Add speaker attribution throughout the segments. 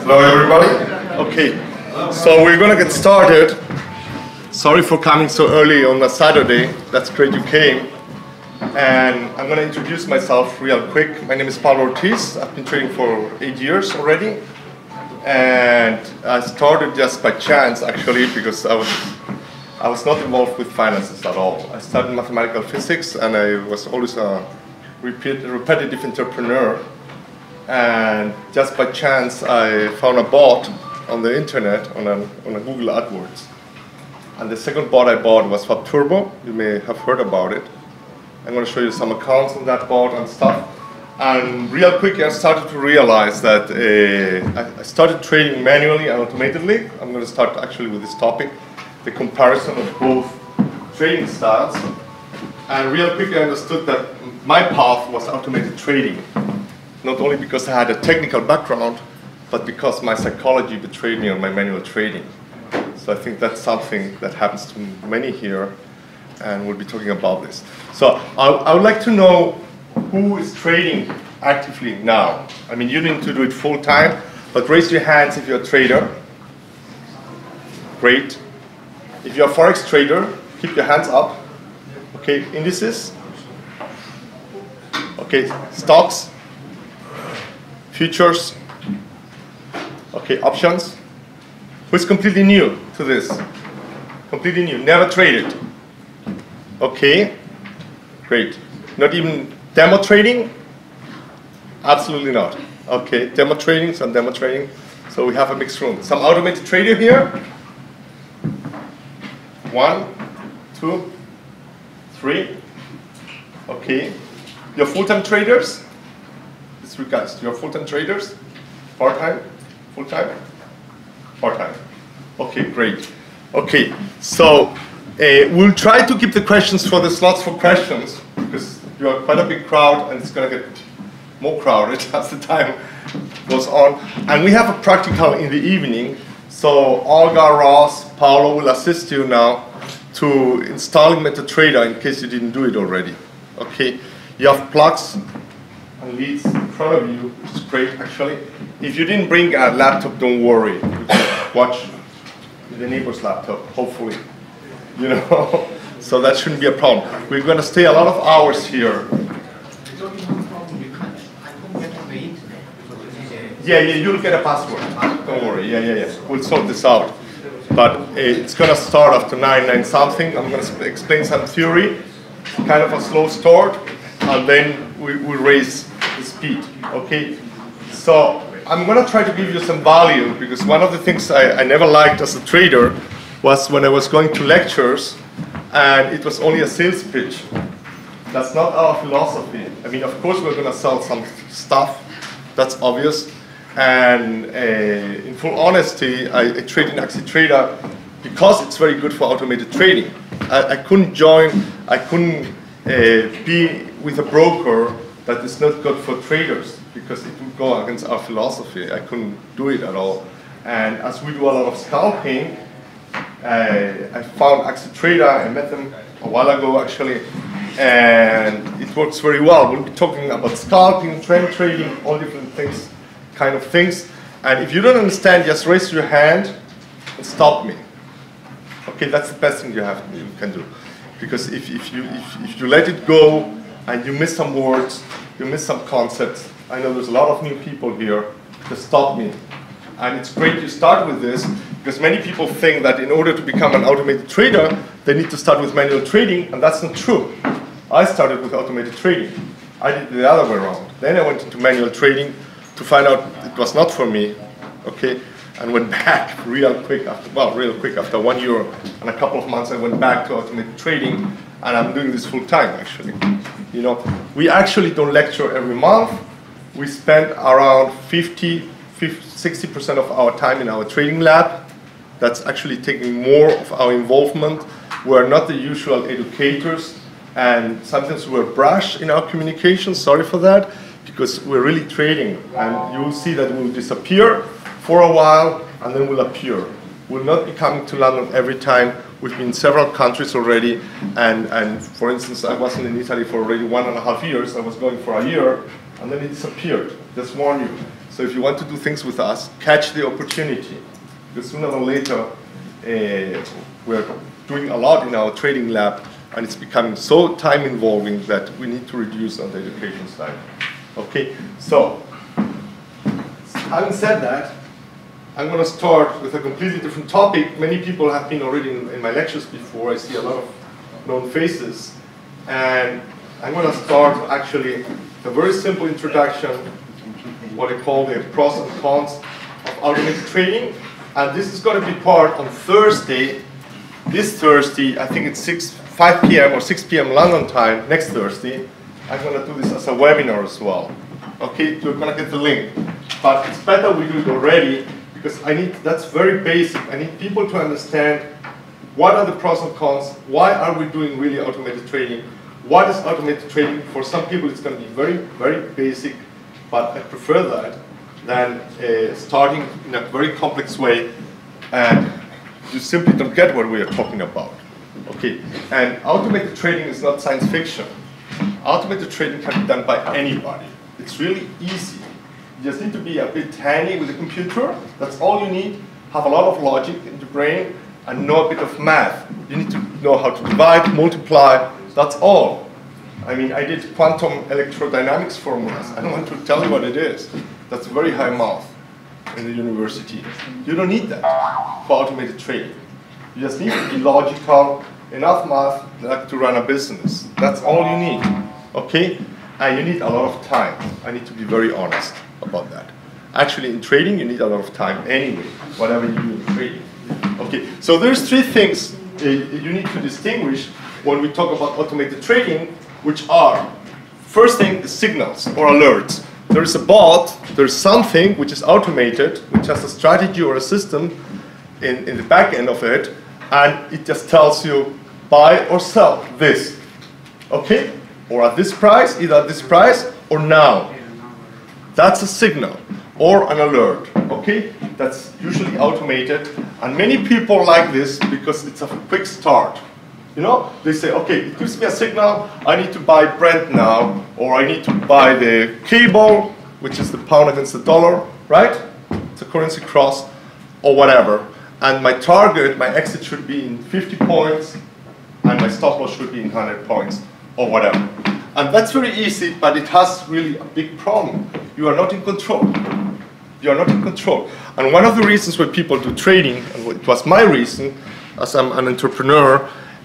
Speaker 1: Hello everybody. Okay, so we're gonna get started. Sorry for coming so early on a Saturday. That's great you came. And I'm gonna introduce myself real quick. My name is Pablo Ortiz. I've been trading for 8 years already. And I started just by chance actually because I was not involved with finances at all. I studied mathematical physics and I was always a repetitive entrepreneur. And just by chance, I found a bot on the internet, on a Google AdWords. And the second bot I bought was Fab Turbo. You may have heard about it. I'm going to show you some accounts on that bot and stuff. And real quick, I started to realize that I started trading manually and automatically. I'm going to start actually with this topic, the comparison of both trading styles. And real quick, I understood that my path was automated trading. Not only because I had a technical background, but because my psychology betrayed me on my manual trading. So I think that's something that happens to many here, and we'll be talking about this. So I would like to know who is trading actively now. I mean, you need to do it full time, but raise your hands if you're a trader. Great. If you're a Forex trader, keep your hands up. Okay, indices. Okay, stocks. Futures, okay, options. Who's completely new to this? Completely new, never traded. Okay, great. Not even demo trading? Absolutely not. Okay, demo trading, some demo trading. So we have a mixed room. Some automated trader here. 1, 2, 3. Okay, your full-time traders? Guys, you're full-time traders? Part-time? Full-time? Part-time. Okay, great. Okay, so we'll try to keep the questions for the slots for questions because you are quite a big crowd and it's going to get more crowded as the time goes on. And we have a practical in the evening, so Olga, Ross, Paolo will assist you now to installing MetaTrader in case you didn't do it already. Okay, you have plugs and leads in front of you, which is great actually. If you didn't bring a laptop, don't worry. You can watch the neighbor's laptop, hopefully. You know, so that shouldn't be a problem. We're going to stay a lot of hours here. Yeah, you'll get a password. Don't worry. Yeah. We'll sort this out. But it's going to start after 9 something. I'm going to explain some theory, kind of a slow start, and then we'll raise the speed, okay? So I'm going to try to give you some value because one of the things I never liked as a trader was when I was going to lectures and it was only a sales pitch. That's not our philosophy. I mean, of course we're going to sell some stuff, that's obvious. And in full honesty, I trade in AxiTrader because it's very good for automated trading. I couldn't be with a broker that is not good for traders because it would go against our philosophy. I couldn't do it at all. And as we do a lot of scalping, I found AxiTrader. I met them a while ago actually, and it works very well. We'll be talking about scalping, trend trading, all different things, kind of things. And if you don't understand, just raise your hand and stop me. Okay, that's the best thing you can do. Because if you let it go and you miss some words, you miss some concepts, I know there's a lot of new people here, just stop me. And it's great you start with this because many people think that in order to become an automated trader, they need to start with manual trading, and that's not true. I started with automated trading. I did it the other way around. Then I went into manual trading to find out it was not for me, okay? And went back real quick after 1 year and a couple of months I went back to automated trading, and I'm doing this full time actually. You know, we actually don't lecture every month. We spend around 60% of our time in our trading lab. That's actually taking more of our involvement. We're not the usual educators, and sometimes we're brash in our communication, sorry for that, because we're really trading, and you will see that we'll disappear for a while, and then we'll appear. We'll not be coming to London every time. We've been in several countries already, and for instance, I wasn't in Italy for already 1.5 years. I was going for a year, and then it disappeared. Just warn you. So if you want to do things with us, catch the opportunity. Because sooner or later, we're doing a lot in our trading lab, and it's becoming so time involving that we need to reduce on the education side. Okay, so having said that, I'm going to start with a completely different topic. Many people have been already in my lectures before. I see a lot of known faces. And I'm going to start actually a very simple introduction, what I call the pros and cons of automated trading. And this is going to be part on Thursday, this Thursday, I think it's 5 p.m. or 6 p.m. London time, next Thursday. I'm going to do this as a webinar as well. Okay, you're going to get the link. But it's better we do it already, because that's very basic. I need people to understand what are the pros and cons, why are we doing really automated trading, what is automated trading. For some people it's going to be very, very basic, but I prefer that than starting in a very complex way and you simply don't get what we are talking about. Okay, and automated trading is not science fiction. Automated trading can be done by anybody. It's really easy. You just need to be a bit handy with the computer. That's all you need. Have a lot of logic in your brain and know a bit of math. You need to know how to divide, multiply. That's all. I mean, I did quantum electrodynamics formulas. I don't want to tell you what it is. That's very high math in the university. You don't need that for automated trading. You just need to be logical, enough math like to run a business. That's all you need. Okay? And you need a lot of time. I need to be very honest about that. Actually, in trading, you need a lot of time anyway, whatever you do in trading. Okay, so there's three things you need to distinguish when we talk about automated trading, which are, first thing is signals or alerts. There is a bot, there's something which is automated, which has a strategy or a system in the back end of it, and it just tells you buy or sell this. Okay? Or at this price, either at this price or now. That's a signal or an alert, okay? That's usually automated, and many people like this because it's a quick start. You know, they say, okay, it gives me a signal, I need to buy Brent now, or I need to buy the cable, which is the pound against the dollar, right? It's a currency cross, or whatever. And my target, my exit should be in 50 points, and my stop loss should be in 100 points, or whatever. And that's very easy, but it has really a big problem. You are not in control. You are not in control. And one of the reasons why people do trading, and it was my reason, as I'm an entrepreneur,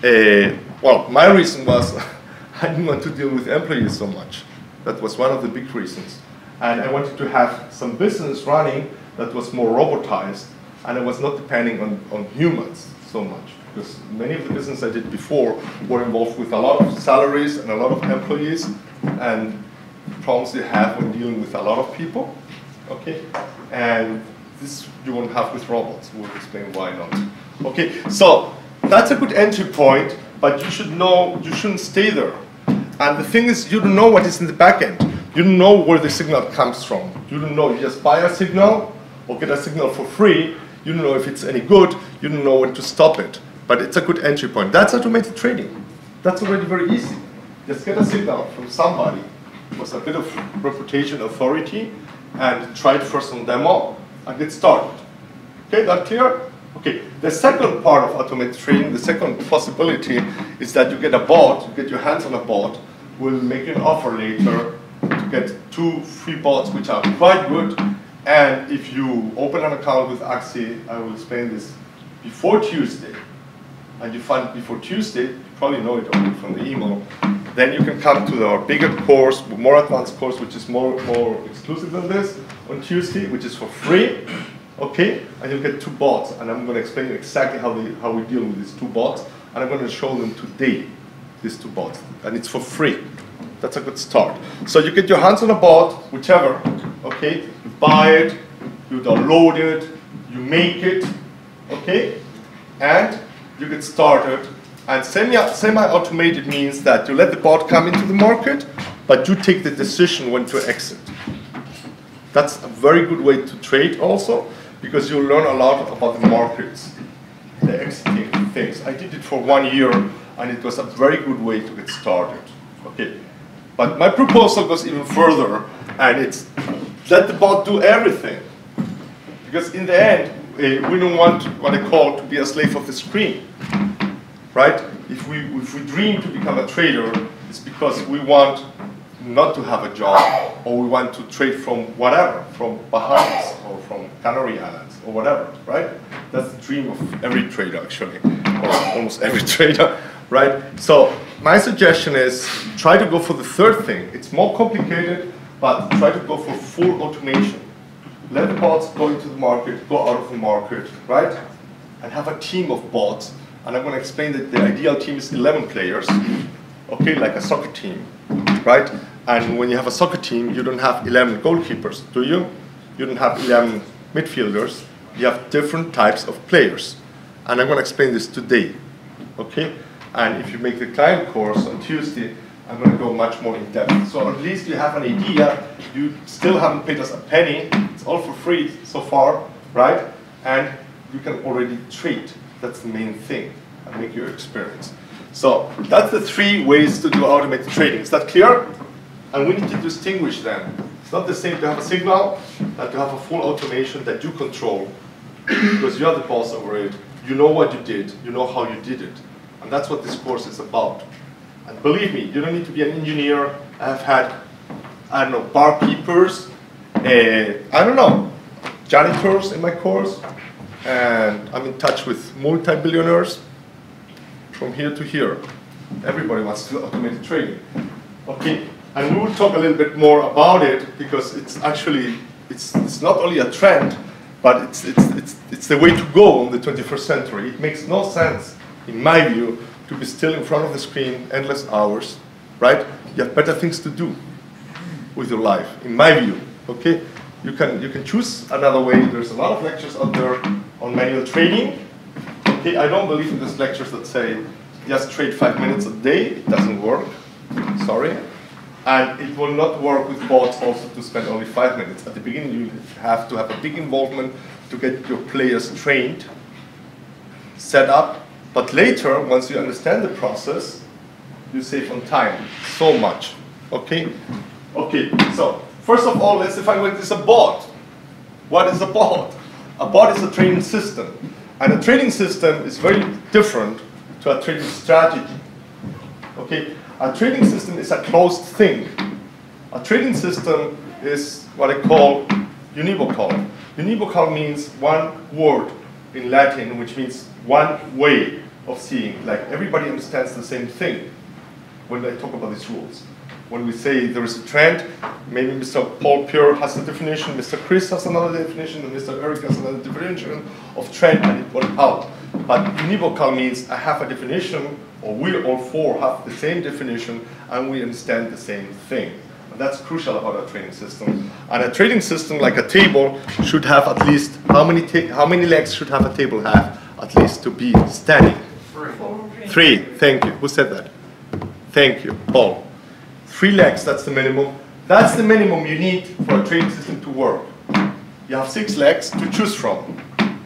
Speaker 1: well, my reason was I didn't want to deal with employees so much. That was one of the big reasons. And I wanted to have some business running that was more robotized, and I was not depending on humans so much. Because many of the business I did before were involved with a lot of salaries and a lot of employees and problems you have when dealing with a lot of people, okay? And this you won't have with robots. We'll explain why not. Okay, so that's a good entry point, but you should know, you shouldn't stay there. And the thing is, you don't know what is in the back end. You don't know where the signal comes from. You don't know, you just buy a signal or get a signal for free. You don't know if it's any good. You don't know when to stop it. But it's a good entry point. That's automated trading. That's already very easy. Just get a signal from somebody with a bit of reputation, authority, and try it first on demo and get started. Okay, that clear? Okay, the second part of automated trading, the second possibility is that you get a bot, you get your hands on a bot, will make you an offer later to get 2 free bots which are quite good. And if you open an account with Axie, I will explain this before Tuesday, and you find it before Tuesday, you probably know it already from the email, then you can come to our bigger course, more advanced course, which is more exclusive than this, on Tuesday, which is for free, okay? And you'll get 2 bots, and I'm going to explain you exactly how we deal with these 2 bots, and I'm going to show them today, these 2 bots, and it's for free. That's a good start. So you get your hands on a bot, whichever, okay? You buy it, you download it, you make it, okay? And you get started. And semi-automated means that you let the bot come into the market, but you take the decision when to exit. That's a very good way to trade also, because you'll learn a lot about the markets, the exiting things. I did it for 1 year, and it was a very good way to get started. Okay, but my proposal goes even further, and it's let the bot do everything. Because in the end, we don't want what I call to be a slave of the screen, right? If we dream to become a trader, it's because we want not to have a job, or we want to trade from whatever, from Bahamas or from Canary Islands or whatever, right? That's the dream of every trader, actually, or almost every trader, right? So my suggestion is try to go for the third thing. It's more complicated, but try to go for full automation. Let the bots go into the market, go out of the market, right? And have a team of bots. And I'm going to explain that the ideal team is 11 players, okay, like a soccer team, right? And when you have a soccer team, you don't have 11 goalkeepers, do you? You don't have 11 midfielders. You have different types of players. And I'm going to explain this today, okay? And if you make the client course on Tuesday, I'm going to go much more in depth. So at least you have an idea. You still haven't paid us a penny. It's all for free so far, right? And you can already trade. That's the main thing, and make your experience. So that's the 3 ways to do automated trading. Is that clear? And we need to distinguish them. It's not the same to have a signal that to have a full automation that you control, because you are the boss over it. You know what you did. You know how you did it. And that's what this course is about. And believe me, you don't need to be an engineer. I've had, I don't know, barkeepers, I don't know, janitors in my course. And I'm in touch with multi-billionaires from here to here. Everybody wants to do automated trading. Okay, and we will talk a little bit more about it, because it's actually, it's not only a trend, but it's the way to go in the 21st century. It makes no sense, in my view, to be still in front of the screen endless hours, right? You have better things to do with your life, in my view, okay? You can choose another way. There's a lot of lectures out there on manual trading. Okay, I don't believe in these lectures that say, just trade 5 minutes a day. It doesn't work, sorry. And it will not work with bots also to spend only 5 minutes. At the beginning, you have to have a big involvement to get your players trained, set up. But later, once you understand the process, you save on time so much, okay? Okay, so first of all, let's define what is a bot. What is a bot? A bot is a trading system. And a trading system is very different to a trading strategy. Okay? A trading system is a closed thing. A trading system is what I call univocal. Univocal means one word in Latin, which means one way of seeing. Like everybody understands the same thing when I talk about these rules. When we say there is a trend, maybe Mr. Paul Pure has a definition, Mr. Chris has another definition, and Mr. Eric has another definition of trend, and it works out. But univocal means I have a definition, or we all 4 have the same definition, and we understand the same thing. And that's crucial about a trading system. And a trading system, like a table, should have at least, how many legs should have a table have, at least, to be standing? 3, thank you. Who said that? Thank you, Paul. 3 legs, that's the minimum. That's the minimum you need for a trading system to work. You have 6 legs to choose from.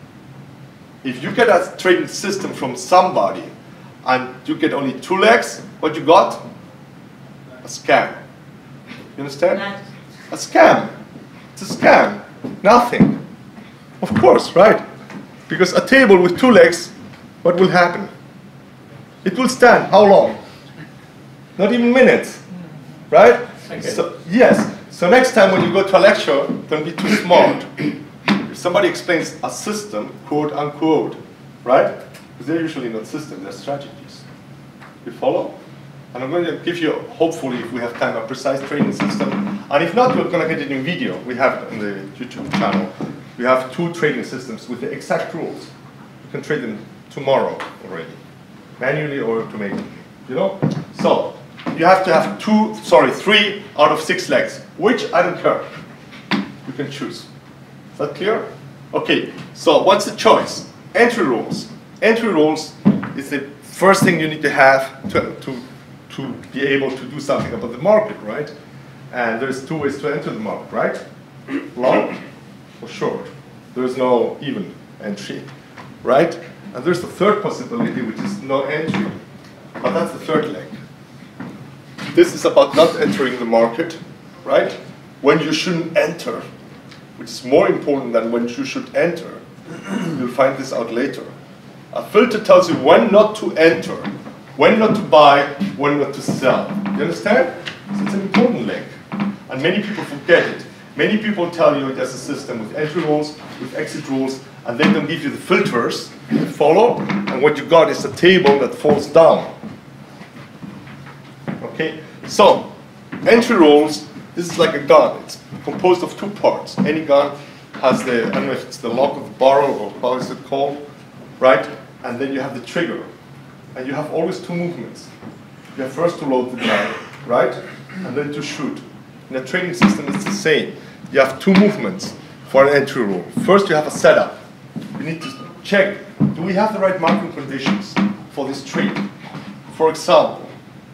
Speaker 1: If you get a trading system from somebody and you get only 2 legs, what you got? A scam. You understand? A scam. It's a scam. Nothing. Of course, right? Because a table with 2 legs, what will happen? It will stand. How long? Not even minutes. Right? Okay. So, yes. So next time when you go to a lecture, don't be too smart. If somebody explains a system, quote unquote, right? Because they're usually not systems, they're strategies. You follow? And I'm going to give you, hopefully, if we have time, a precise trading system. And if not, we're going to get it in video. We have it on the YouTube channel. We have 2 trading systems with the exact rules. You can trade them tomorrow already, manually or automatically. You know? So you have to have 3 out of 6 legs, which I don't care. You can choose. Is that clear? Okay, so what's the choice? Entry rules. Entry rules is the first thing you need to have to be able to do something about the market, right? And there's 2 ways to enter the market, right? Long or short. There's no even entry, right? And there's the third possibility, which is no entry. But that's the third leg. This is about not entering the market, right? when you shouldn't enter, which is more important than when you should enter. You'll find this out later. A filter tells you when not to enter, when not to buy, when not to sell. You understand? So it's an important link. And many people forget it. Many people tell you there's a system with entry rules, with exit rules, and they don't give you the filters. You follow? And what you got is a table that falls down. Okay? So, entry rules, this is like a gun. It's composed of two parts. Any gun has the, I don't know if it's the lock of the barrel or how is it called, right? And then you have the trigger. And you have always two movements. You have first to load the gun, right? And then to shoot. In a trading system, it's the same. You have two movements for an entry rule. First, you have a setup. You need to check, do we have the right market conditions for this trade? For example,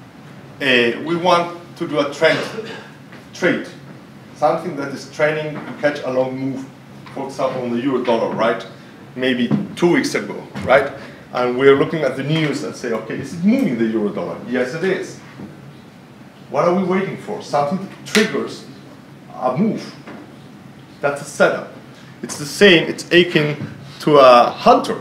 Speaker 1: we want to do a trade, something that is trending to catch a long move, for example, on the euro dollar, right? Maybe 2 weeks ago, right? And we're looking at the news and say, okay, is it moving the euro dollar? Yes, it is. What are we waiting for? Something that triggers a move. That's a setup. It's the same, it's akin to a hunter.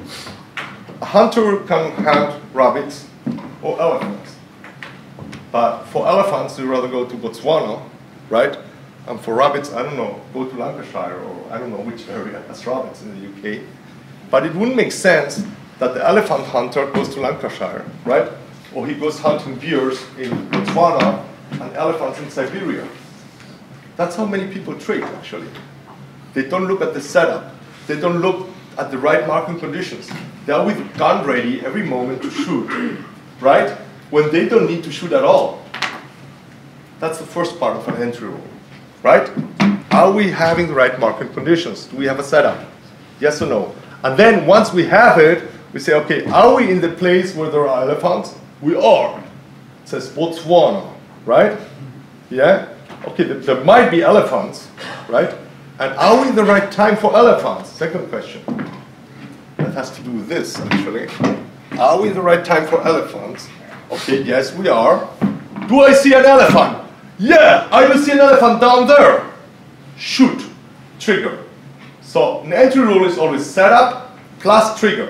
Speaker 1: A hunter can hunt rabbits or elephants. But for elephants, you rather go to Botswana, right? And for rabbits, I don't know, go to Lancashire, or I don't know which area has rabbits in the UK. But it wouldn't make sense that the elephant hunter goes to Lancashire, right? Or he goes hunting bears in Botswana and elephants in Siberia. That's how many people trade, actually. They don't look at the setup. They don't look at the right market conditions. They are with gun ready every moment to shoot, right? When they don't need to shoot at all. That's the first part of an entry rule, right? Are we having the right market conditions? Do we have a setup? Yes or no? And then once we have it, we say, okay, are we in the place where there are elephants? We are. It says Botswana, right? Yeah? Okay, there might be elephants, right? And are we in the right time for elephants? Second question. That has to do with this, actually. Are we in the right time for elephants? Okay, yes, we are. Do I see an elephant? Yeah, I do see an elephant down there. Shoot. Trigger. So an entry rule is always setup plus trigger.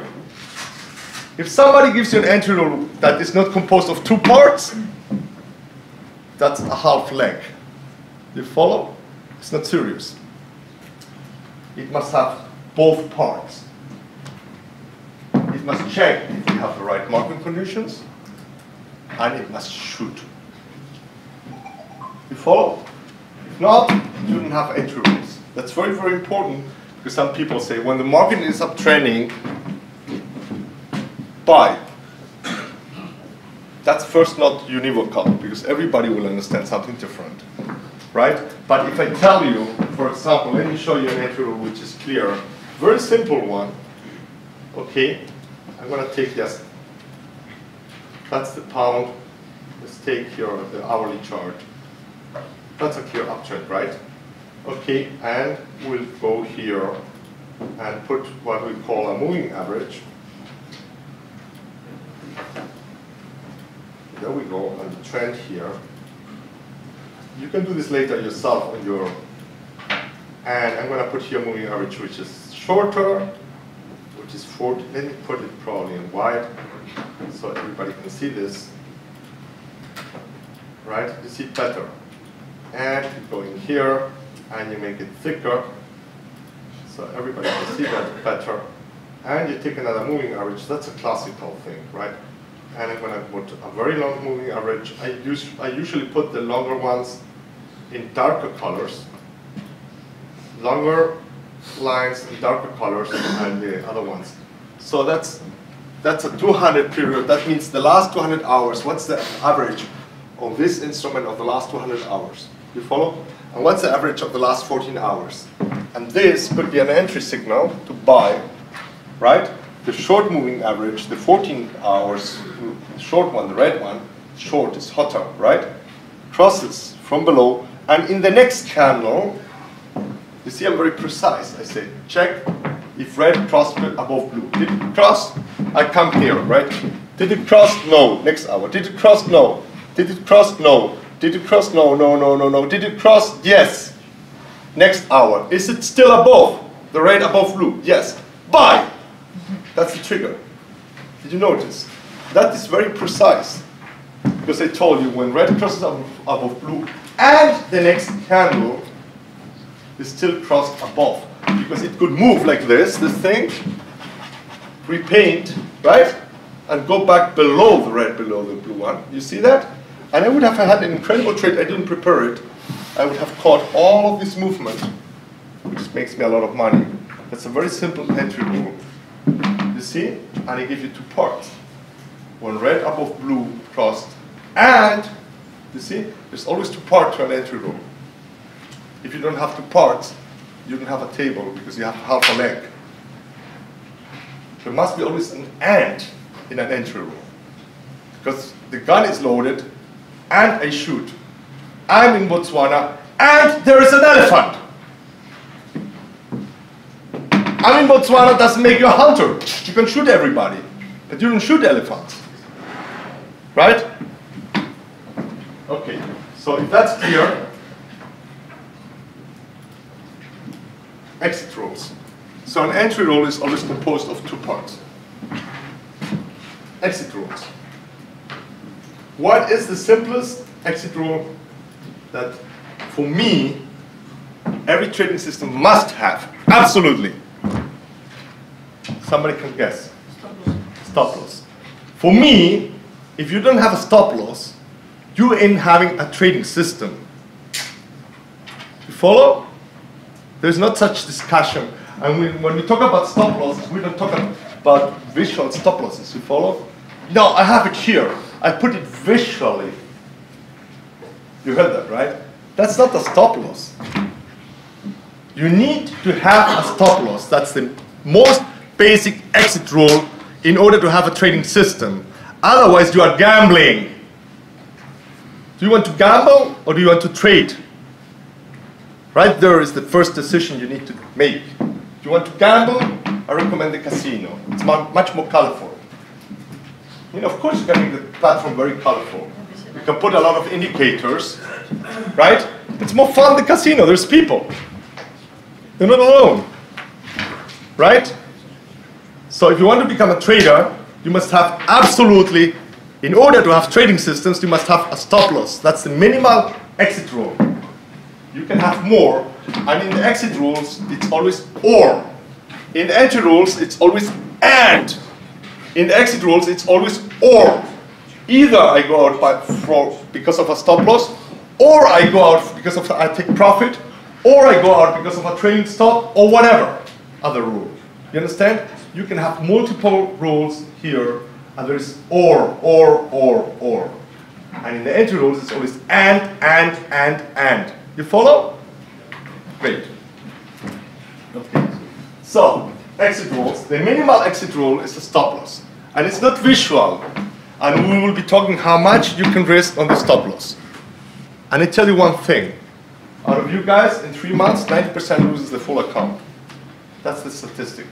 Speaker 1: If somebody gives you an entry rule that is not composed of two parts, that's a half leg. You follow? It's not serious. It must have both parts. It must check if we have the right market conditions, and it must shoot. You follow? If not, you don't have entry rules. That's very, very important, because some people say, when the market is uptrending, buy. That's first not univocal, because everybody will understand something different, right? But if I tell you, for example, let me show you an entry rule which is clear, very simple one, okay? I'm gonna take this, that's the pound, let's take here the hourly chart. That's a clear uptrend, right? Okay, and we'll go here and put what we call a moving average. There we go, and the trend here. You can do this later yourself on your, and I'm going to put here moving average, which is shorter, which is 40. Let me put it probably in white, so everybody can see this. Right? You see it better. And you go in here, and you make it thicker, so everybody can see that better. And you take another moving average. That's a classical thing, right? And I'm going to put a very long moving average. I usually put the longer ones in darker colors. Longer lines in darker colors and the other ones. So that's a 200 period. That means the last 200 hours. What's the average of this instrument of the last 200 hours? You follow? And what's the average of the last 14 hours? And this could be an entry signal to buy, right? The short moving average, the 14 hours, the short one, the red one, short is hotter, right? Crosses from below, and in the next candle, you see I'm very precise. I say, check if red crossed above blue. Did it cross? I come here, right? Did it cross? No. Next hour. Did it cross? No. Did it cross? No. Did it cross? No, no, no, no, no. Did it cross? Yes. Next hour. Is it still above? The red above blue? Yes. Buy. That's the trigger. Did you notice? That is very precise. Because I told you when red crosses above blue and the next candle is still crossed above. Because it could move like this thing, repaint, right? And go back below the red, below the blue one. You see that? And I would have had an incredible trade. I didn't prepare it. I would have caught all of this movement, which makes me a lot of money. That's a very simple entry rule. You see? And I give you two parts. When red above blue crossed, and, you see, there's always two parts to an entry rule. If you don't have two parts, you don't have a table because you have half a leg. There must be always an and in an entry rule. Because the gun is loaded, and I shoot. I'm in Botswana, and there is an elephant. I'm in Botswana doesn't make you a hunter. You can shoot everybody, but you don't shoot elephants. Right? Okay, so if that's clear, exit rules. So an entry rule is always composed of two parts. Exit rules. What is the simplest exit rule that, for me, every trading system must have? Absolutely. Somebody can guess. Stop loss. For me, if you don't have a stop loss, you ain't having a trading system. You follow? There's not such discussion. And when we talk about stop losses, we don't talk about visual stop losses. You follow? No, I have it here. I put it visually. You heard that, right? That's not a stop loss. You need to have a stop loss. That's the most basic exit rule in order to have a trading system. Otherwise, you are gambling. Do you want to gamble or do you want to trade? Right there is the first decision you need to make. Do you want to gamble? I recommend the casino. It's much more colorful. You know, of course, you can make the platform very colorful. You can put a lot of indicators, right? It's more fun the casino. There's people. You're not alone, right? So if you want to become a trader, you must have absolutely, in order to have trading systems, you must have a stop loss. That's the minimal exit rule. You can have more, and in the exit rules, it's always or. In the entry rules, it's always and. In the exit rules, it's always or. Either I go out because of a stop loss, or I go out because of I take profit, or I go out because of a trading stop, or whatever other rule. You understand? You can have multiple rules here, and there is or. And in the entry rules, it's always and. You follow? Great. Okay. So, exit rules. The minimal exit rule is a stop loss. And it's not visual. And we will be talking how much you can risk on the stop loss. And I tell you one thing. Out of you guys, in 3 months, 90% loses the full account. That's the statistic.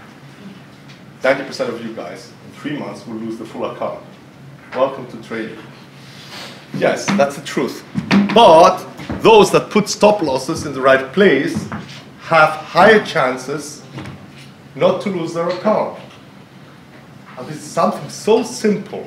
Speaker 1: 90% of you guys, in 3 months, will lose the full account. Welcome to trading. Yes, that's the truth. But those that put stop losses in the right place have higher chances not to lose their account. And this is something so simple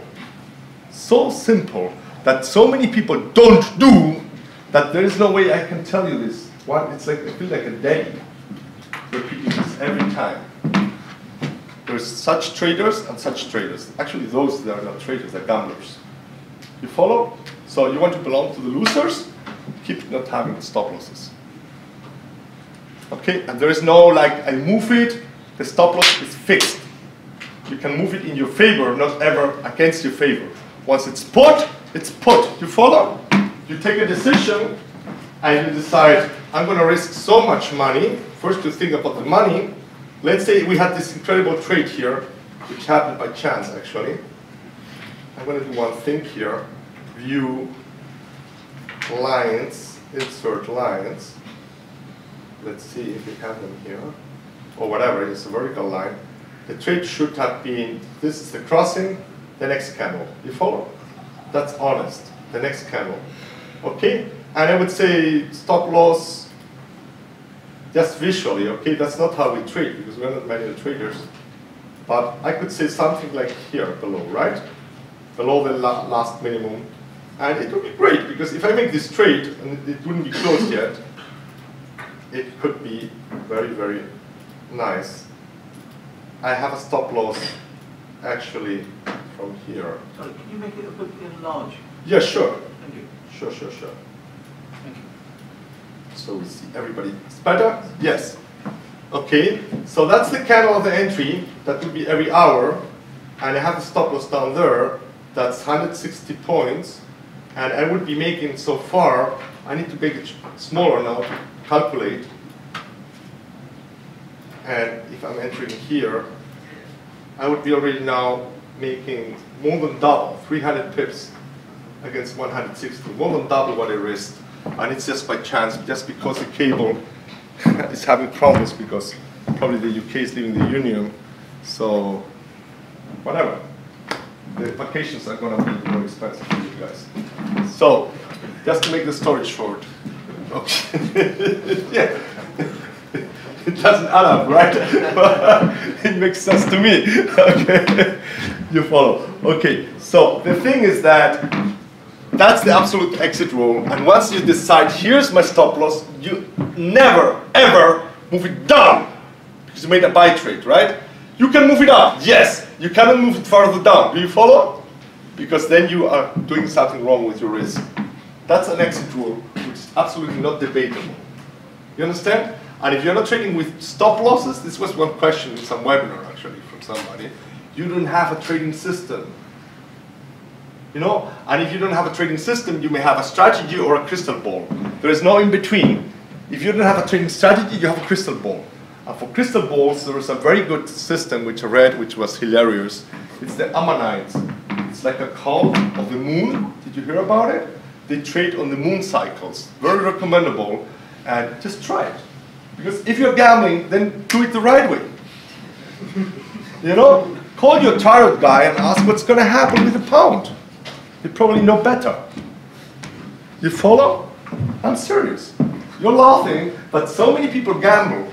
Speaker 1: that so many people don't do that there is no way I can tell you this. It's like I feel like a daddy repeating this every time. There's such traders and such traders. Actually, those that are not traders, they're gamblers. You follow? So you want to belong to the losers? Keep not having stop losses. Okay, and there is no like, I move it, the stop loss is fixed. You can move it in your favor, not ever against your favor. Once it's put, it's put. You follow? You take a decision and you decide, I'm going to risk so much money. First you think about the money. Let's say we had this incredible trade here, which happened by chance actually. I'm going to do one thing here. View lines, insert lines. Let's see if we have them here. Or whatever, it's a vertical line. The trade should have been, this is the crossing, the next candle. You follow? That's honest. The next candle. Okay? And I would say stop loss just visually, okay? That's not how we trade because we're not manual traders. But I could say something like here below, right? Below the last minimum. And it would be great because if I make this trade and it wouldn't be closed yet, it could be very, very nice. I have a stop loss actually from here.
Speaker 2: Sorry, can you make it a bit large?
Speaker 1: Yeah, sure.
Speaker 2: Thank you.
Speaker 1: Sure, sure, sure.
Speaker 2: Thank you.
Speaker 1: So we see everybody. It's better? Yes. Okay, so that's the candle of the entry. That would be every hour. And I have a stop loss down there. That's 160 points. And I would be making so far, I need to make it smaller now to calculate. And if I'm entering here, I would be already now making more than double, 300 pips against 160, more than double what I risked. And it's just by chance, just because the cable is having problems because probably the UK is leaving the Union. So, whatever. The vacations are going to be more expensive for you guys. So, just to make the story short. Okay. Yeah. It doesn't add up, right? It makes sense to me. Okay. You follow. Okay. So, the thing is that that's the absolute exit rule. And once you decide, here's my stop loss, you never, ever move it down. Because you made a buy trade, right? You can move it up, yes. You cannot move it further down. Do you follow? Because then you are doing something wrong with your risk. That's an exit rule, which is absolutely not debatable. You understand? And if you're not trading with stop losses, this was one question in some webinar actually from somebody. You don't have a trading system. You know? And if you don't have a trading system, you may have a strategy or a crystal ball. There is no in between. If you don't have a trading strategy, you have a crystal ball. And for crystal balls, there is a very good system which I read, which was hilarious. It's the Ammonites. It's like a cult of the moon. Did you hear about it? They trade on the moon cycles. Very recommendable. And just try it. Because if you're gambling, then do it the right way. You know? Call your tarot guy and ask what's going to happen with the pound. You probably know better. You follow? I'm serious. You're laughing, but so many people gamble.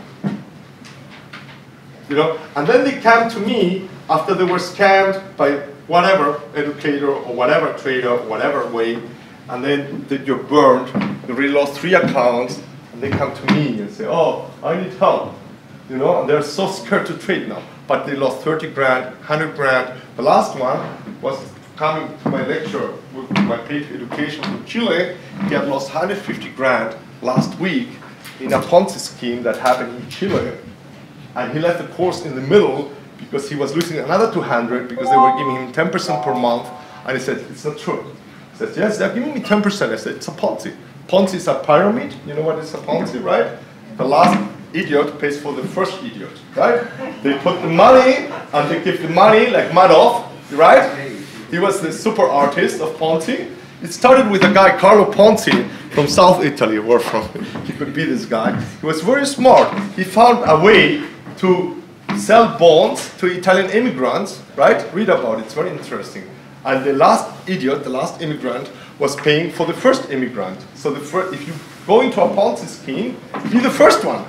Speaker 1: You know, and then they come to me after they were scammed by whatever educator or whatever trader or whatever way, and then you're burned, you really lost 3 accounts, and they come to me and say, oh, I need help. You know, and they're so scared to trade now. But they lost 30 grand, 100 grand. The last one was coming to my lecture with my paid education from Chile. He had lost 150 grand last week in a Ponzi scheme that happened in Chile. And he left the course in the middle because he was losing another 200 because they were giving him 10% per month. And he said, it's not true. He said, yes, they're giving me 10%. I said, it's a Ponzi. Ponzi is a pyramid. You know what is a Ponzi, right? The last idiot pays for the first idiot, right? They put the money and they give the money like Madoff, right? He was the super artist of Ponzi. It started with a guy, Carlo Ponzi, from South Italy, where from he could be this guy. He was very smart. He found a way to sell bonds to Italian immigrants, right? Read about it, it's very interesting. And the last idiot, the last immigrant, was paying for the first immigrant. So if you go into a Ponzi scheme, be the first one.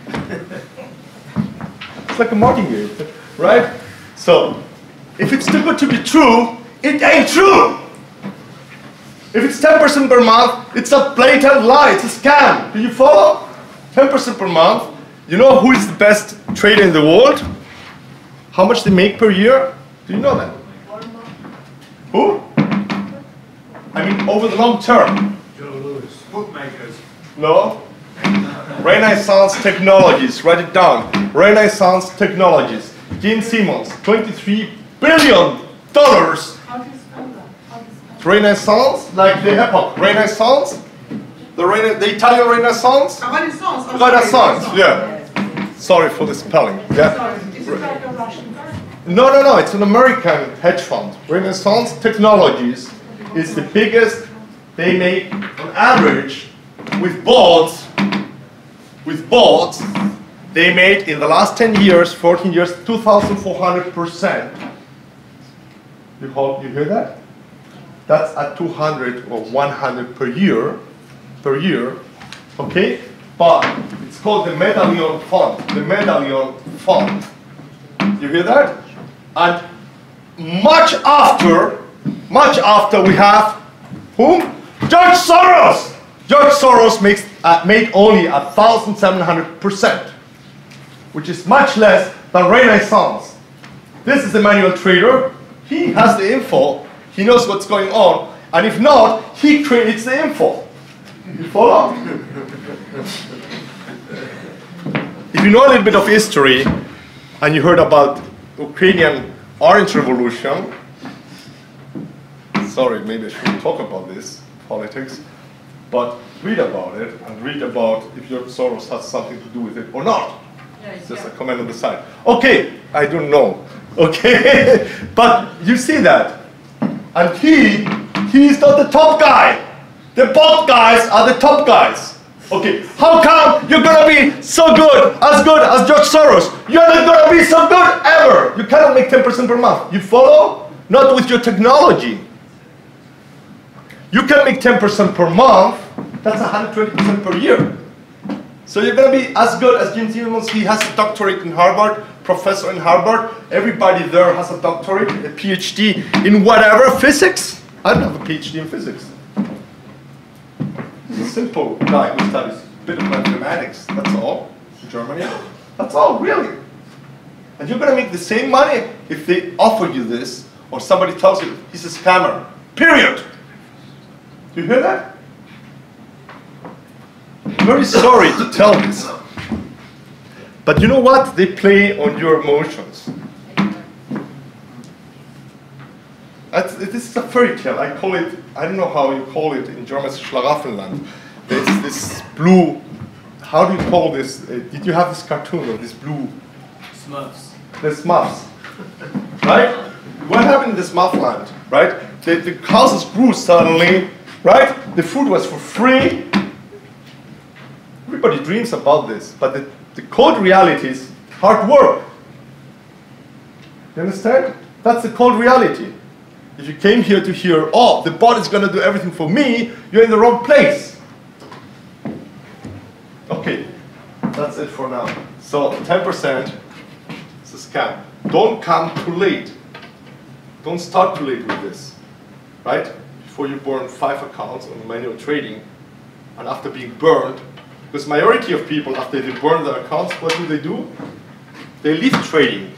Speaker 1: It's like a martingale, right? So, if it's too good to be true, it ain't true. If it's 10% per month, it's a blatant lie, it's a scam. Do you follow? 10% per month. You know who is the best trader in the world? How much they make per year? Do you know that? Who? I mean, over the long term.
Speaker 2: Joe Lewis. Bookmakers.
Speaker 1: No? Renaissance Technologies, write it down. Renaissance Technologies. Gene Simmons, $23 billion.
Speaker 3: How do you spell that? How do you spell that?
Speaker 1: Renaissance, like the epoch. Renaissance? The Italian Renaissance?
Speaker 3: Renaissance.
Speaker 1: Renaissance, yeah. Sorry for the spelling. Yeah.
Speaker 3: Sorry, is it like a Russian card?
Speaker 1: No, it's an American hedge fund. Renaissance Technologies is the biggest they make on average with bonds. They made in the last 10 years, 14 years, 2,400%. You hear that? That's at 200 or 100 per year, okay? But it's called the medallion fund, the medallion fund. You hear that? And much after we have whom? George Soros! George Soros made only 1,700%, which is much less than Renaissance. This is a manual trader. He has the info. He knows what's going on. And if not, he creates the info. You follow? If you know a little bit of history, and you heard about Ukrainian Orange Revolution, sorry, maybe I shouldn't talk about this, politics, but read about it, and read about if George Soros has something to do with it or not. It's just a comment on the side. Okay, I don't know. Okay, but you see that. And he's not the top guy. The bottom guys are the top guys. Okay, how come you're gonna be so good as George Soros? You're not gonna be so good ever. You cannot make 10% per month. You follow? Not with your technology. You can make 10% per month. That's 120% per year. So you're gonna be as good as Jim Simmons. He has a doctorate in Harvard, professor in Harvard. Everybody there has a doctorate, a PhD in whatever, physics. I don't have a PhD in physics. He's a simple guy who studies a bit of mathematics, that's all, in Germany. That's all, really. And you're gonna make the same money if they offer you this, or somebody tells you he's a scammer, period. Do you hear that? I'm very sorry to tell this. But you know what? They play on your emotions. This is a fairy tale. I call it, I don't know how you call it in German, Schlaraffenland. There's this blue, how do you call this? Did you have this cartoon of this blue?
Speaker 2: Smurfs.
Speaker 1: The Smurfs. Right? What happened in the Smurfland? Right? The houses grew suddenly. Right? The food was for free. Everybody dreams about this, but the cold reality is hard work. You understand? That's the cold reality. If you came here to hear, oh, the bot is going to do everything for me, you're in the wrong place. Okay, that's it for now. So 10% is a scam. Don't come too late. Don't start too late with this, right? Before you burn 5 accounts on manual trading, and after being burned, because majority of people, after they burn their accounts, what do? They leave trading.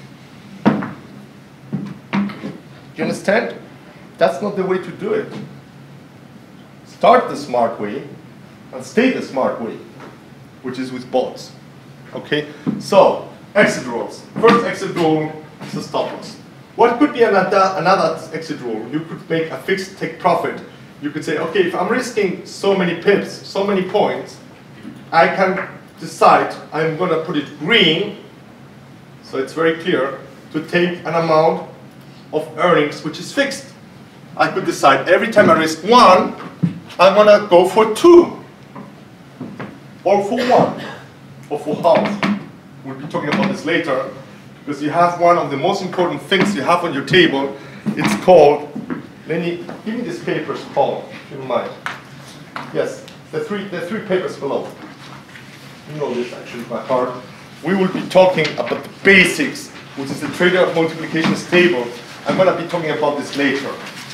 Speaker 1: Do you understand? That's not the way to do it. Start the smart way and stay the smart way, which is with bots. Okay? So, exit rules. First exit rule is the stop loss. What could be another exit rule? You could make a fixed take profit. You could say, okay, if I'm risking so many pips, so many points, I can decide I'm going to put it green, so it's very clear, to take an amount of earnings which is fixed. I could decide every time I risk 1, I'm going to go for 2, or for 1, or for half. We'll be talking about this later, because you have one of the most important things you have on your table. It's called, give me these papers, Paul, if you don't mind. Yes, the three papers below. You know this actually by heart. We will be talking about the basics, which is the trader multiplication table. I'm going to be talking about this later.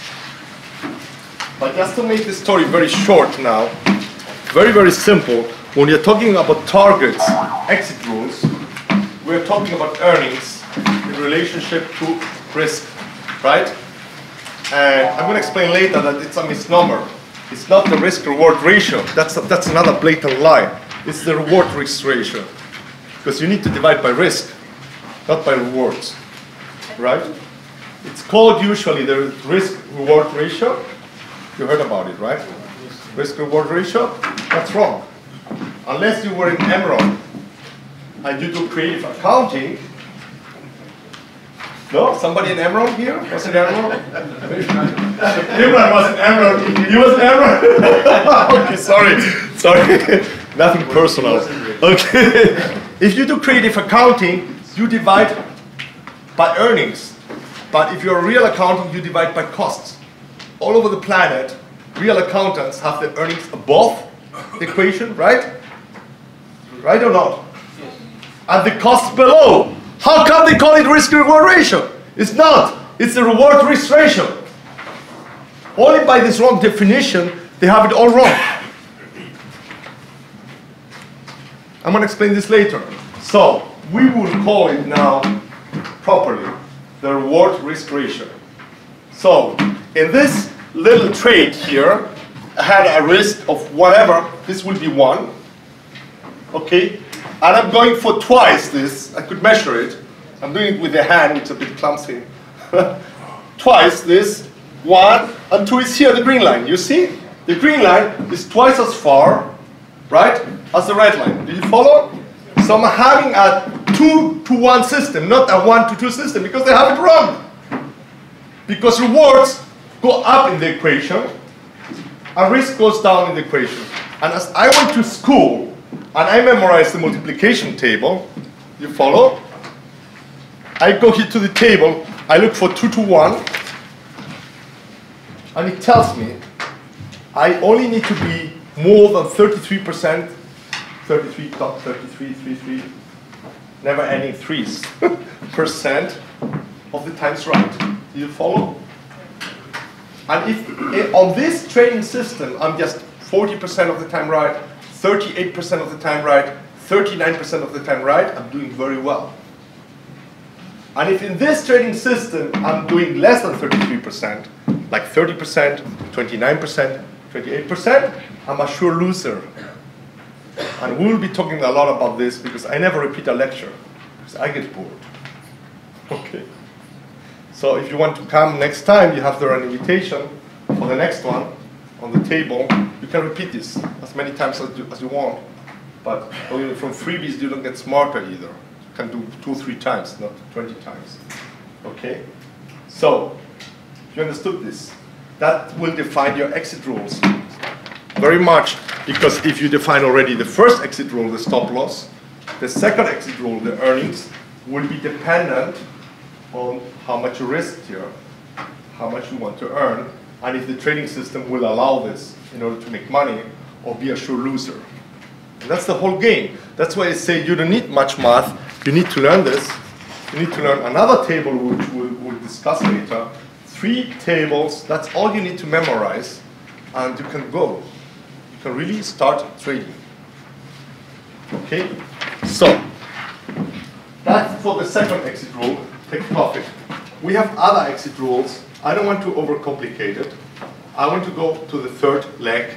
Speaker 1: But just to make this story very short now, very, very simple, when you're talking about targets, exit rules, we're talking about earnings in relationship to risk, right? And I'm going to explain later that it's a misnomer. It's not the risk-reward ratio. That's another blatant lie. It's the reward-risk ratio. Because you need to divide by risk, not by rewards, right? It's called usually the risk-reward ratio. You heard about it, right? Risk-reward ratio? That's wrong. Unless you were in Emerald and you do creative accounting. No? Somebody in Emerald here? Was it Emerald? Imran was in Emerald. He was in Emerald? Okay, sorry. Nothing personal. Okay. If you do creative accounting, you divide by earnings. But if you're a real accountant, you divide by costs. all over the planet, real accountants have their earnings above the equation, right? Right or not? And the cost below. How come they call it risk-reward ratio? It's not. It's the reward-risk ratio. Only by this wrong definition, they have it all wrong. I'm going to explain this later. So, we will call it now properly the reward-risk ratio. So, in this little trade here, I had a risk of whatever. This will be 1. Okay? And I'm going for twice this. I could measure it. I'm doing it with the hand, it's a bit clumsy. Twice this. 1 and 2 is here, the green line. You see? The green line is twice as far, right, as the red line. Do you follow? So I'm having a 2-to-1 system, not a 1-to-2 system, because they have it wrong. Because rewards go up in the equation, and risk goes down in the equation. And as I went to school, and I memorized the multiplication table, you follow? I go here to the table, I look for 2-to-1, and it tells me I only need to be more than 33%, 33, never ending 3s, percent of the times right. Do you follow? And if on this trading system I'm just 40% of the time right, 38% of the time right, 39% of the time right, I'm doing very well. And if in this trading system I'm doing less than 33%, like 30%, 29%, 28%, I'm a sure loser. And we will be talking a lot about this because I never repeat a lecture, because I get bored. Okay. So if you want to come next time, you have there an invitation for the next one on the table. You can repeat this as many times as you want. But only from freebies you don't get smarter either. You can do 2 or 3 times, not 20 times. Okay? So, you understood this. That will define your exit rules very much, because if you define already the first exit rule, the stop loss, the second exit rule, the earnings, will be dependent on how much you risk here, how much you want to earn, and if the trading system will allow this in order to make money or be a sure loser. And that's the whole game. That's why I say you don't need much math. You need to learn this. You need to learn another table which we'll discuss later. 3 tables, that's all you need to memorize, and you can go. You can really start trading. Okay? So, that's for the second exit rule, take profit. We have other exit rules. I don't want to overcomplicate it. I want to go to the third leg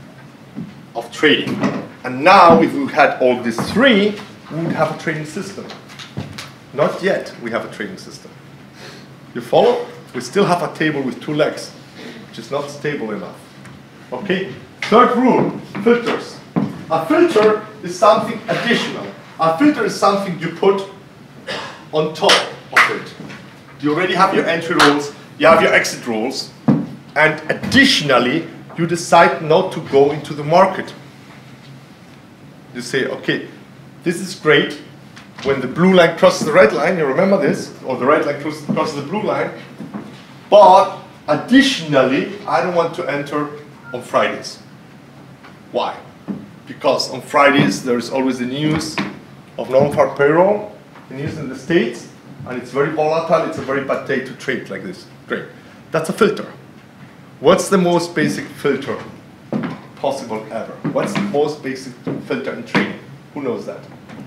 Speaker 1: of trading. And now, if we had all these 3, we would have a trading system. Not yet, we have a trading system. You follow? We still have a table with 2 legs, which is not stable enough. Okay? Third rule, filters. A filter is something additional. A filter is something you put on top of it. You already have your entry rules, you have your exit rules, and additionally, you decide not to go into the market. You say, okay, this is great. When the blue line crosses the red line, you remember this, or the red line crosses the blue line, but additionally, I don't want to enter on Fridays. Why? Because on Fridays, there is always the news of non-farm payroll, the news in the States, and it's very volatile, it's a very bad day to trade like this. Great. That's a filter. What's the most basic filter possible ever? What's the most basic filter in trading? Who knows that?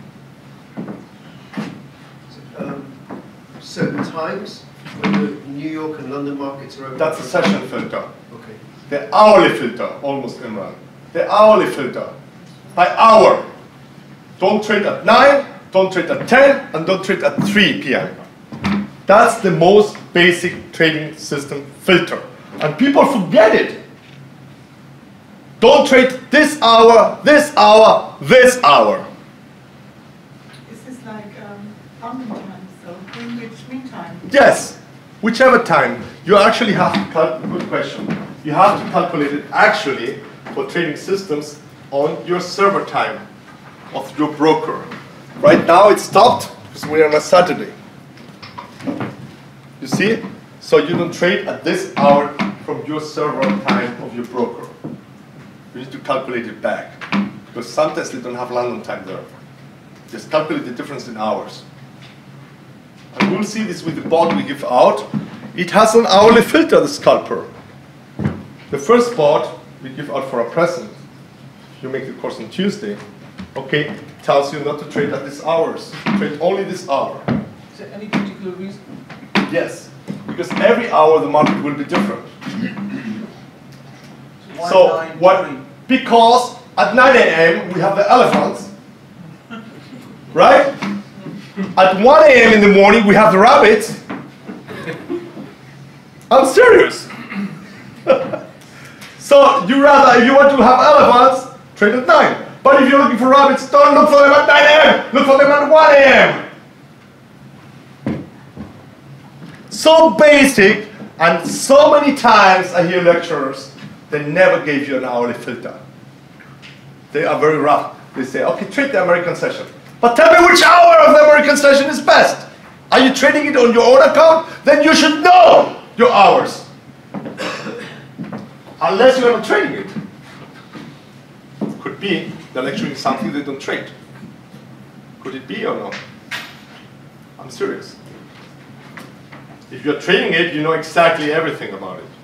Speaker 4: Certain times when the New York and London markets are open.
Speaker 1: That's a session filter.
Speaker 4: Okay.
Speaker 1: The hourly filter, almost Imran. The hourly filter, by hour. Don't trade at 9, don't trade at 10, and don't trade at 3 p.m. That's the most basic trading system filter. And people forget it. Don't trade this hour, this hour, this hour.
Speaker 3: Is this like pumping time, so in which meantime?
Speaker 1: Yes, whichever time. You actually have to calculate, good question. You have to calculate it actually for trading systems on your server time of your broker. Right now it's stopped because we're on a Saturday. You see? So you don't trade at this hour from your server time of your broker. You need to calculate it back. Because sometimes they don't have London time there. Just calculate the difference in hours. And we'll see this with the bot we give out. It has an hourly filter, the scalper. The first bot we give out for a present. You make the course on Tuesday. Okay, tells you not to trade at these hours. Trade only this hour.
Speaker 2: Is there any particular reason?
Speaker 1: Yes, because every hour the market will be different.
Speaker 2: Why
Speaker 1: So
Speaker 2: 9,
Speaker 1: what?
Speaker 2: 3?
Speaker 1: Because at 9 a.m. we have the elephants, right? At 1 a.m. in the morning we have the rabbits. I'm serious. So you rather, if you want to have elephants, trade at 9. But if you're looking for rabbits, don't look for them at 9 a.m. Look for them at 1 a.m. So basic, and so many times I hear lecturers, they never gave you an hourly filter. They are very rough. They say, okay, trade the American session. But tell me which hour of the American session is best. Are you trading it on your own account? Then you should know your hours. Unless you are not trading it. Could be they're lecturing something they don't trade. Could it be or no? I'm serious. If you're trading it, you know exactly everything about it.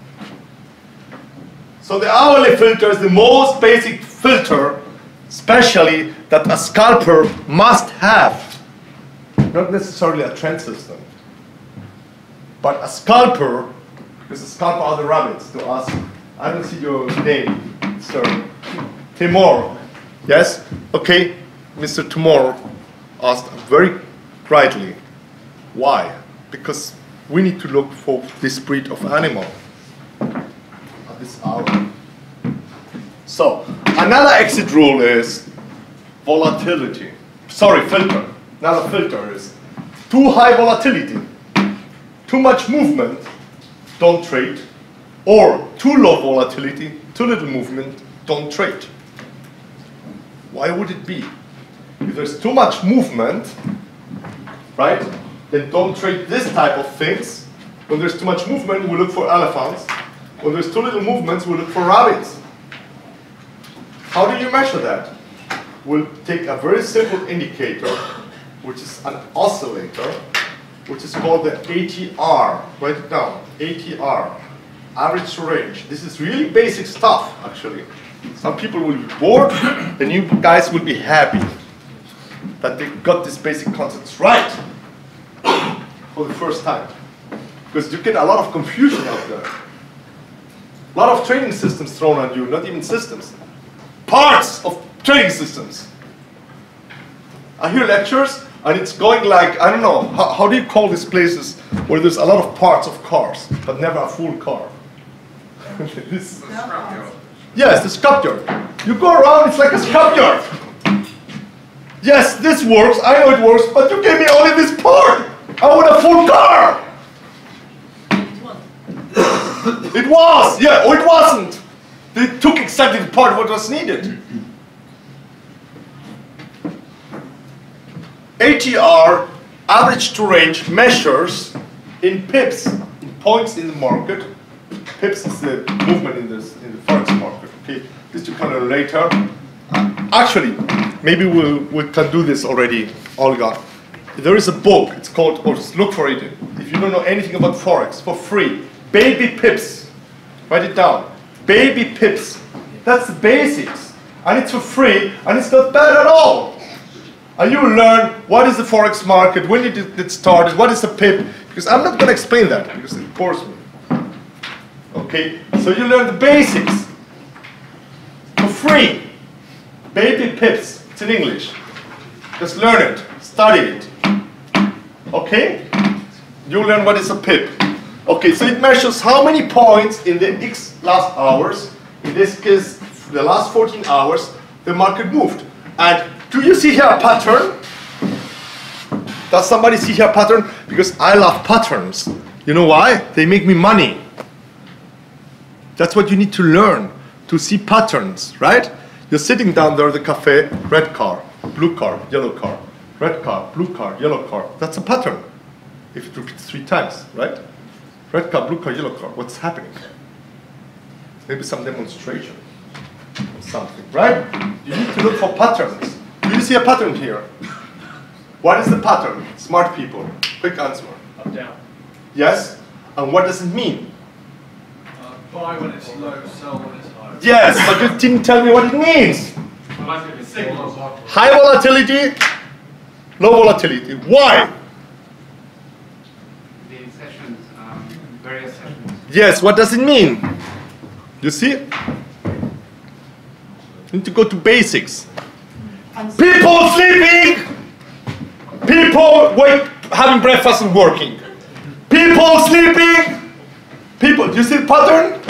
Speaker 1: So the hourly filter is the most basic filter, especially that a scalper must have. Not necessarily a trend system, but a scalper, because a scalper are the rabbits to us. I don't see your name, sir. Timur. Yes? Okay. Mr. Timur asked very rightly. Why? Because we need to look for this breed of animal at this hour. So, another exit rule is volatility. Sorry, filter. Another filter is too high volatility, too much movement, don't trade, or too low volatility, too little movement, don't trade. Why would it be? If there's too much movement, right, then don't trade this type of things. When there's too much movement, we look for elephants. When there's too little movements, we look for rabbits. How do you measure that? We'll take a very simple indicator, which is an oscillator, which is called the ATR. Write it down, ATR, average to range. This is really basic stuff, actually. Some people will be bored, and you guys will be happy that they got these basic concepts right for the first time. Because you get a lot of confusion out there. A lot of trading systems thrown at you, not even systems. Parts of trading systems. I hear lectures, and it's going like, I don't know, how do you call these places where there's a lot of parts of cars, but never a full car? This, yes, the scrapyard. You go around, it's like a scrapyard. Yes, this works, I know it works, but you gave me only this part. I want a full car. It was, yeah, or it wasn't. They took exactly the part what was needed. ATR, average to range, measures in pips, in points in the market. Pips is the movement in the forex market. Okay, this you can learn later. Actually, maybe we can do this already, Olga. There is a book. It's called, or just look for it. If you don't know anything about forex, for free, Baby Pips. Write it down. Baby Pips. That's the basics, and it's for free, and it's not bad at all. And you will learn what is the forex market, when did it start, what is the pip, because I'm not going to explain that, because it bores me. Okay, so you learn the basics for free. Baby Pips, it's in English. Just learn it, study it. Okay? You learn what is a pip. Okay, so it measures how many points in the X last hours, in this case, the last 14 hours, the market moved. And do you see here a pattern? Does somebody see here a pattern? Because I love patterns. You know why? They make me money. That's what you need to learn, to see patterns, right? You're sitting down there at the cafe, red car, blue car, yellow car, red car, blue car, yellow car. That's a pattern. If it repeats 3 times, right? Red car, blue car, yellow car. What's happening? maybe some demonstration or something, right? You need to look for patterns. Do you see a pattern here? What is the pattern? Smart people, quick answer.
Speaker 2: Up, down.
Speaker 1: Yes? And what does it mean?
Speaker 2: Buy when it's low, sell when it's high.
Speaker 1: Yes, but you didn't tell me what it means. High volatility, low volatility. Why?
Speaker 5: The sessions, various sessions.
Speaker 1: Yes, what does it mean? You see? You need to go to basics. People sleeping! People having breakfast and working. People sleeping! People, do you see the pattern?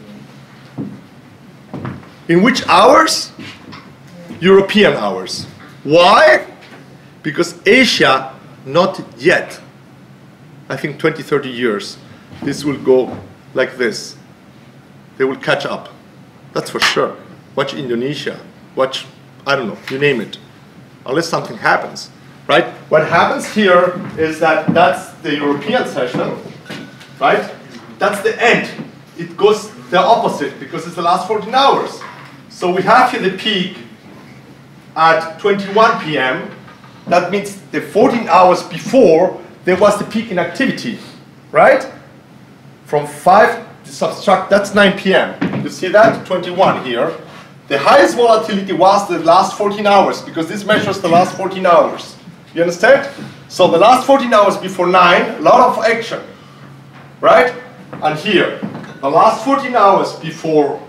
Speaker 1: In which hours? European hours. Why? Because Asia, not yet. I think 20, 30 years, this will go like this. They will catch up. That's for sure. Watch Indonesia. Watch, I don't know, you name it. Unless something happens, right? What happens here is that that's the European session, right? That's the end. It goes the opposite because it's the last 14 hours. So we have here the peak at 21 p.m. That means the 14 hours before there was the peak in activity, right? From 5 to subtract, that's 9 p.m. You see that? 21 here. The highest volatility was the last 14 hours because this measures the last 14 hours. You understand? So the last 14 hours before 9, a lot of action, right? And here, the last 14 hours before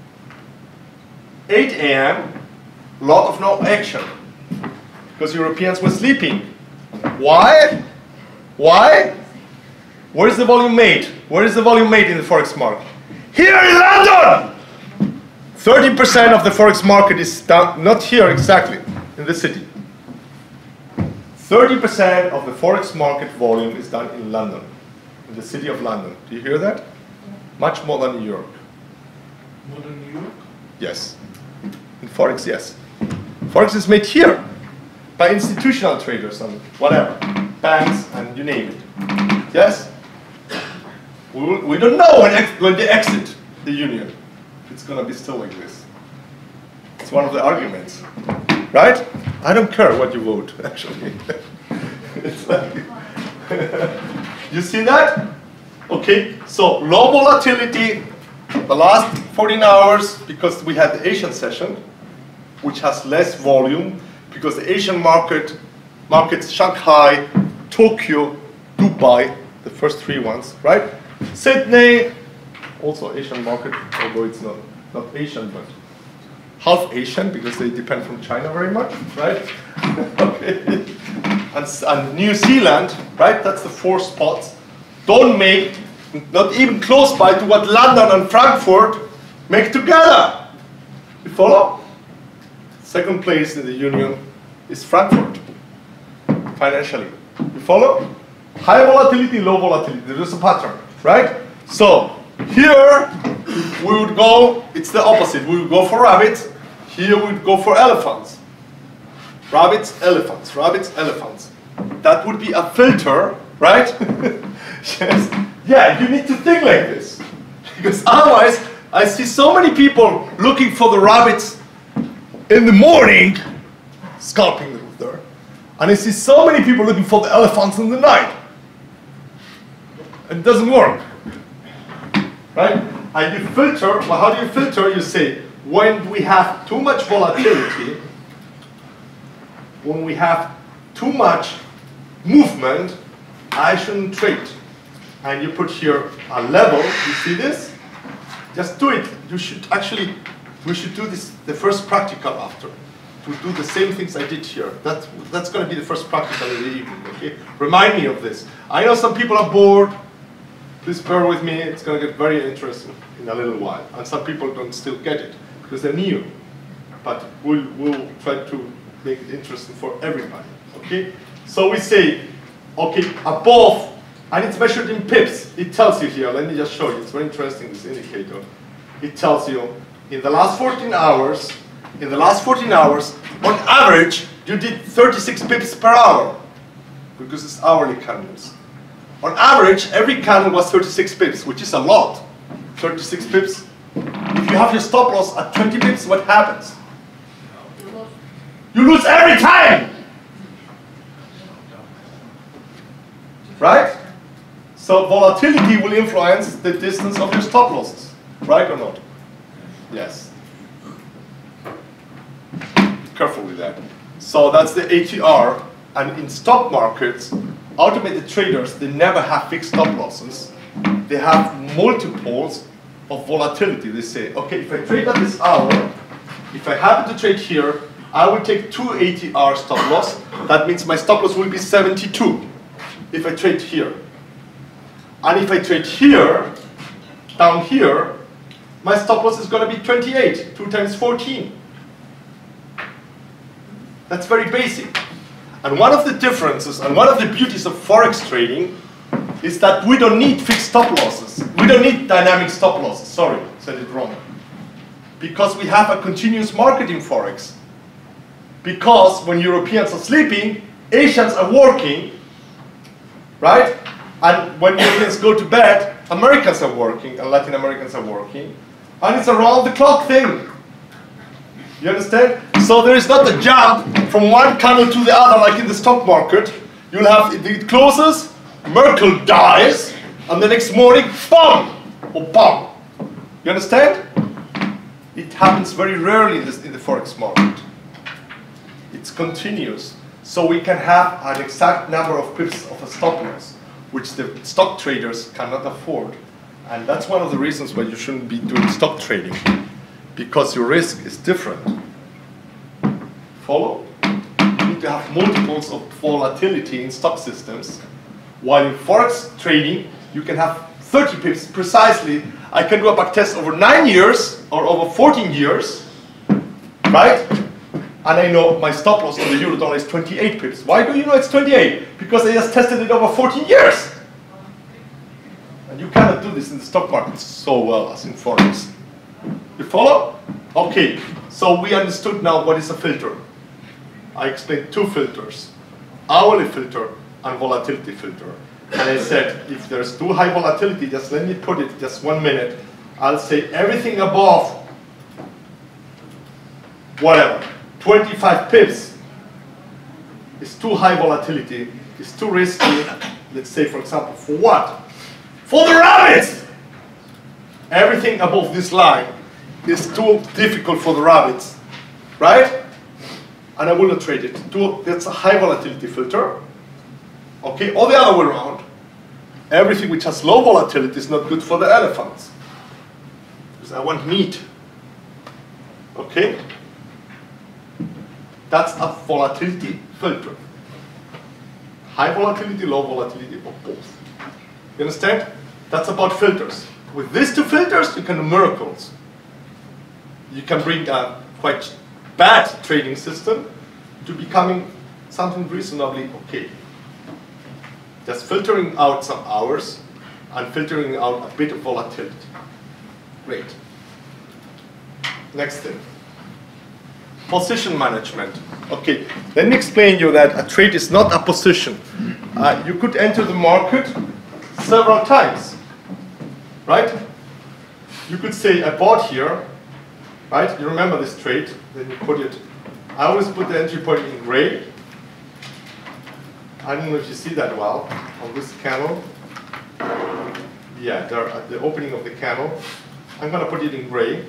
Speaker 1: 8 a.m., a lot of no action because Europeans were sleeping. Why? Why? Where is the volume made? Where is the volume made in the Forex market? Here in London! 30% of the Forex market is done, not here exactly, in the city. 30% of the Forex market volume is done in London, in the city of London. Do you hear that? Much more than New York.
Speaker 2: More than New York?
Speaker 1: Yes. In Forex, yes. Forex is made here by institutional traders and whatever, banks and you name it. Yes? We don't know when they exit the union. It's going to be still like this. It's one of the arguments, right? I don't care what you vote, actually. It's like, you see that? Okay, so low volatility, the last 14 hours, because we had the Asian session, which has less volume, because the Asian markets, Shanghai, Tokyo, Dubai, the first three ones, right? Sydney, also Asian market, although it's not Asian, but half Asian because they depend from China very much, right? Okay. And New Zealand, right? That's the four spots. Don't make, not even close by to what London and Frankfurt make together. You follow? Second place in the union is Frankfurt, financially. You follow? High volatility, low volatility. There is a pattern, right? So here we would go, it's the opposite. We would go for rabbits. Here we would go for elephants. Rabbits, elephants, rabbits, elephants. That would be a filter, right? Yes. Yeah, you need to think like this. Because otherwise, I see so many people looking for the rabbits in the morning, scalping them there. And I see so many people looking for the elephants in the night. It doesn't work. Right? And you filter, well, how do you filter? You say, when we have too much volatility, when we have too much movement, I shouldn't trade. And you put here a level, you see this? Just do it. You should actually, we should do this, the first practical after. To do the same things I did here. That's going to be the first practical in the evening, okay? Remind me of this. I know some people are bored. Please bear with me, it's going to get very interesting in a little while. And some people don't still get it, because they're new. But we'll try to make it interesting for everybody, okay? So we say, okay, above, and it's measured in pips. It tells you here, let me just show you, it's very interesting, this indicator. It tells you, in the last 14 hours, on average, you did 36 pips per hour, because it's hourly candles. On average, every candle was 36 pips, which is a lot. 36 pips If you have your stop loss at 20 pips, what happens? You lose every time! Right? So volatility will influence the distance of your stop losses. Right or not? Yes. Be careful with that. So that's the ATR. And in stock markets, automated traders, they never have fixed stop losses. They have multiples of volatility. They say, okay, if I trade at this hour, if I happen to trade here, I will take 2 ATR stop loss. That means my stop loss will be 72 if I trade here. And if I trade here, down here, my stop loss is going to be 28, 2 times 14. That's very basic. And one of the differences and one of the beauties of Forex trading is that we don't need fixed stop losses. We don't need dynamic stop losses. Sorry, said it wrong. Because we have a continuous market in Forex. Because when Europeans are sleeping, Asians are working, right? And when Europeans go to bed, Americans are working and Latin Americans are working. And it's a round the clock thing. You understand? So there is not a jump from one candle to the other like in the stock market. You'll have, it closes, Merkel dies, and the next morning, BOOM! Or BOM! You understand? It happens very rarely in the Forex market. It's continuous. So we can have an exact number of pips of a stop loss, which the stock traders cannot afford. And that's one of the reasons why you shouldn't be doing stock trading, because your risk is different. Follow? You need to have multiples of volatility in stock systems, while in Forex trading, you can have 30 pips precisely. I can do a backtest over 9 years or over 14 years, right? And I know my stop loss on the euro dollar is 28 pips. Why do you know it's 28? Because I just tested it over 14 years. And you cannot do this in the stock market so well as in Forex. You follow? Okay, so we understood now what is a filter. I explained 2 filters, hourly filter and volatility filter. And I said, if there's too high volatility, just let me put it just 1 minute. I'll say everything above, whatever, 25 pips is too high volatility, is too risky. Let's say, for example, for what? For the rabbits! Everything above this line is too difficult for the rabbits, right? And I will not trade it. That's a high volatility filter. Okay, or the other way around. Everything which has low volatility is not good for the elephants. Because I want meat. Okay? That's a volatility filter. High volatility, low volatility, or both. You understand? That's about filters. With these 2 filters, you can do miracles. You can bring a quite bad trading system to becoming something reasonably okay. Just filtering out some hours and filtering out a bit of volatility. Great. Next thing. Position management. Okay, let me explain you that a trade is not a position. You could enter the market several times, right? You could say, I bought here, right? You remember this trade, then you put it, I always put the entry point in gray. I don't know if you see that well on this candle. Yeah, there at the opening of the candle. I'm going to put it in gray.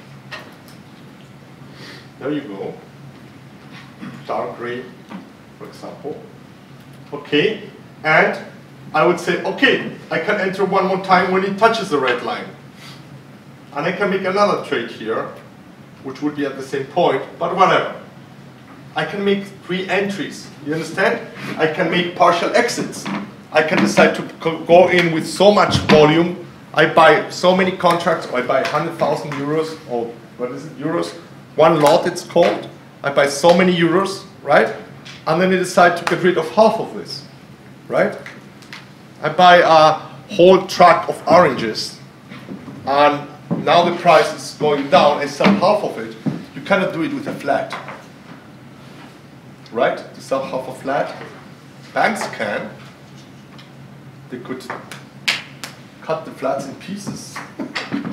Speaker 1: There you go. Dark gray, for example. Okay, and I would say, okay, I can enter one more time when it touches the red line. And I can make another trade here, which would be at the same point, but whatever. I can make 3 entries, you understand? I can make partial exits. I can decide to go in with so much volume. I buy so many contracts, or I buy 100,000 euros, or what is it, euros? 1 lot it's called. I buy so many euros, right? And then I decide to get rid of half of this, right? I buy a whole truck of oranges, and now the price is going down, I sell half of it. You cannot do it with a flat. Right? To sell half a flat. Banks can. They could cut the flats in pieces.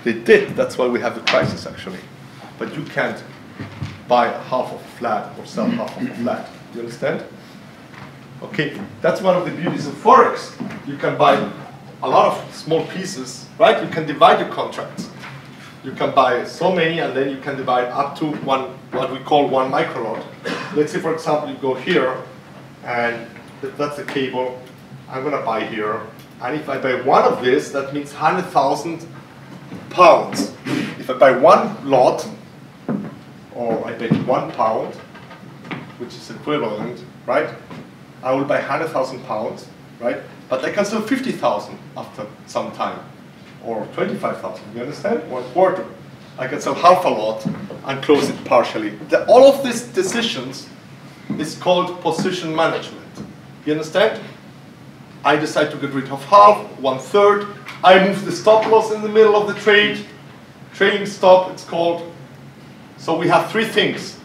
Speaker 1: They did. That's why we have the crisis, actually. But you can't buy half of a flat or sell half of a flat. Do you understand? Okay, that's one of the beauties of Forex. You can buy a lot of small pieces, right? You can divide your contracts. You can buy so many, and then you can divide up to one, what we call one microlot. Let's say, for example, you go here, and that's the cable. I'm going to buy here. And if I buy one of this, that means 100,000 pounds. If I buy one lot, or I pay 1 pound, which is equivalent, right? I will buy 100,000 pounds, right? But I can sell 50,000 after some time, or 25,000. You understand? 1/4. I can sell half a lot and close it partially. All of these decisions is called position management. You understand? I decide to get rid of half, 1/3. I move the stop loss in the middle of the trade. Trading stop, it's called. So we have three things.